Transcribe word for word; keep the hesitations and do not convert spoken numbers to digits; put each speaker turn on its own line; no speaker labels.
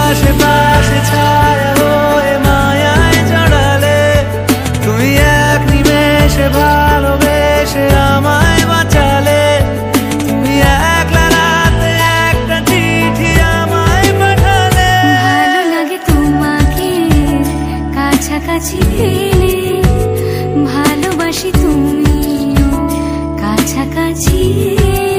আশেপাশে ছায়া হয়ে মায়ায় জড়ালে, তুমি এক নিমেষে ভালোবেসে আমায় বাঁচালে। তুমি একলা রাতে একটা চিঠি আমায় পাঠালে।
ভালো লাগে তোমাকে কাছাকাছি পেলে, ভালোবাসি তুমিও কাছাকাছি